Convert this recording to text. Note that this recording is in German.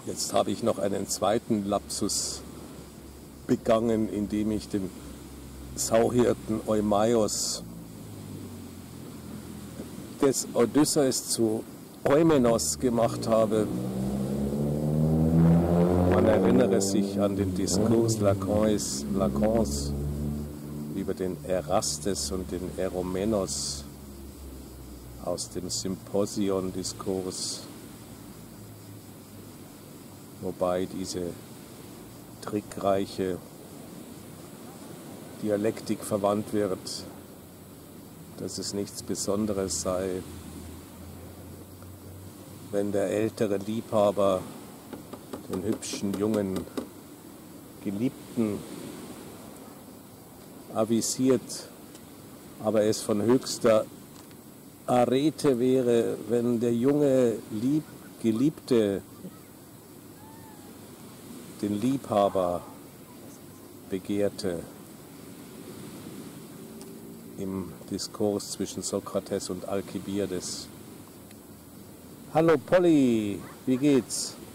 Jetzt habe ich noch einen zweiten Lapsus begangen, indem ich den Sauhirten Eumaios des Odysseus zu Eumenos gemacht habe. Man erinnere sich an den Diskurs Lacans über den Erastes und den Eromenos aus dem Symposion-Diskurs, wobei diese trickreiche Dialektik verwandt wird, dass es nichts Besonderes sei, wenn der ältere Liebhaber den hübschen jungen Geliebten avisiert, aber es von höchster Arete wäre, wenn der junge Geliebte den Liebhaber begehrte. Im Diskurs zwischen Sokrates und Alkibiades. Hallo Polly, wie geht's?